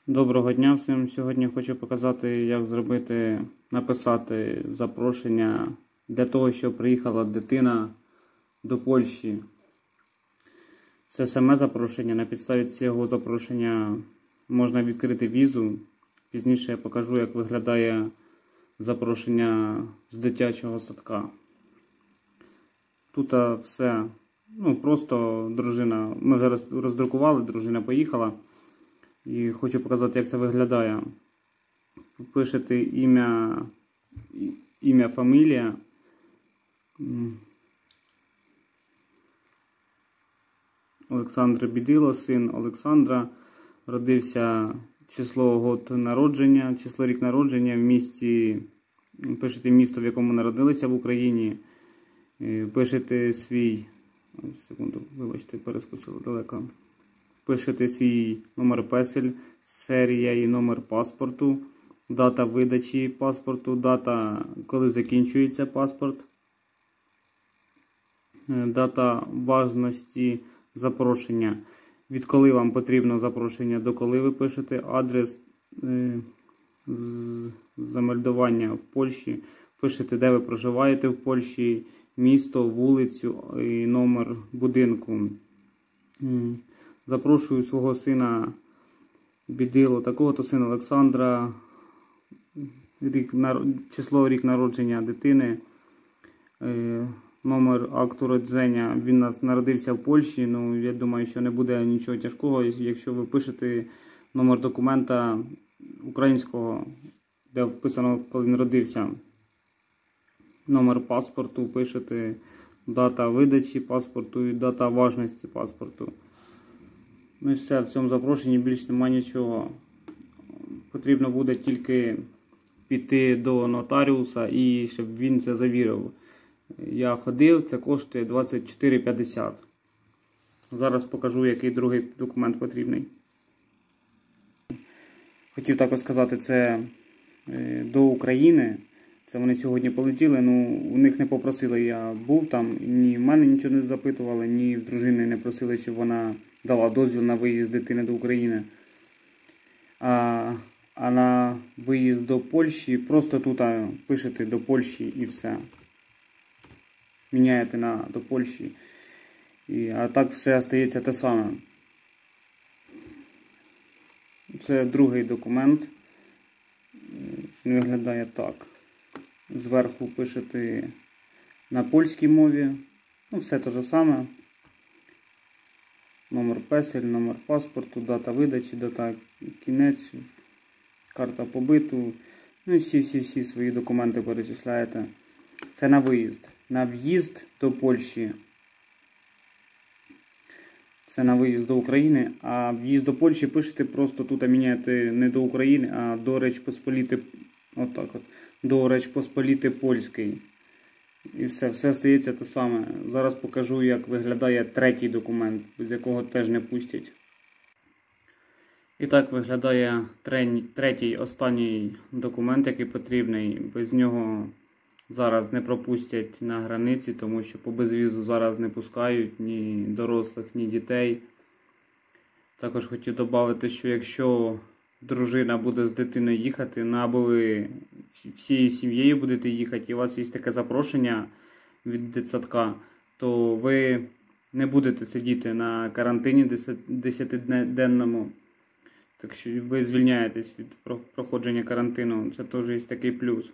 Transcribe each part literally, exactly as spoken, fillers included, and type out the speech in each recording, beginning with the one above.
Доброго дня всім! Сьогодні хочу показати, як зробити, написати запрошення для того, щоб приїхала дитина до Польщі. Це саме запрошення. На підставі цього запрошення можна відкрити візу. Пізніше я покажу, як виглядає запрошення з дитячого садка. Тут все, ну просто дружина, ми вже роздрукували, дружина поїхала. І хочу показати, як це виглядає. Пишете ім'я, ім'я, фамілія. Олександр Бідило, син Олександра. Родився число год народження, число рік народження в місті. Пишете місто, в якому народилися в Україні. Пишете свій, секунду, вибачте, перескочило далеко. Пишете свій номер песель, серія і номер паспорту, дата видачі паспорту, дата, коли закінчується паспорт, дата важності запрошення, відколи вам потрібно запрошення, до коли ви пишете, адрес е, замельдування в Польщі, пишете, де ви проживаєте в Польщі, місто, вулицю і номер будинку. Запрошую свого сина Бідило, такого-то сина Олександра, рік, число рік народження дитини, е, номер акту народження. Він у нас народився в Польщі, ну я думаю, що не буде нічого тяжкого, якщо ви пишете номер документа українського, де вписано, коли він родився. Номер паспорту пишете, дата видачі паспорту і дата важності паспорту. Ну і все, в цьому запрошенні більш немає нічого. Потрібно буде тільки піти до нотаріуса і щоб він це завірив. Я ходив, це коштує двадцять чотири п'ятдесят. Зараз покажу, який другий документ потрібний. Хотів також сказати, це до України. Це вони сьогодні полетіли, ну у них не попросили, я був там, ні в мене нічого не запитували, ні в дружини не просили, щоб вона дала дозвіл на виїзд дитини до України. А, а на виїзд до Польщі, просто тут пишете до Польщі і все. Міняєте на до Польщі. І, а так все остається те саме. Це другий документ. Він виглядає так. Зверху пишете на польській мові. Ну, все те ж саме. Номер песель, номер паспорту, дата видачі, дата кінець, карта побиту. Ну і всі-всі-всі свої документи перечисляєте. Це на виїзд. На в'їзд до Польщі. Це на виїзд до України. А в'їзд до Польщі пишете просто тут, а міняєте не до України, а до Речі Посполіти. Отак от. До Речі Посполіти Польської. І все, все стається те саме. Зараз покажу, як виглядає третій документ, без якого теж не пустять. І так виглядає третій, останній документ, який потрібний. Без нього зараз не пропустять на границі, тому що по безвізу зараз не пускають ні дорослих, ні дітей. Також хотів додати, що якщо дружина буде з дитиною їхати, ну або ви всією сім'єю будете їхати, і у вас є таке запрошення від дитсадка, то ви не будете сидіти на карантині десятиденному. Так що ви звільняєтесь від проходження карантину. Це теж є такий плюс.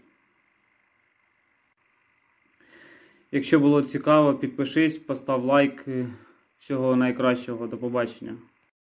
Якщо було цікаво, підпишись, постав лайк. Всього найкращого. До побачення.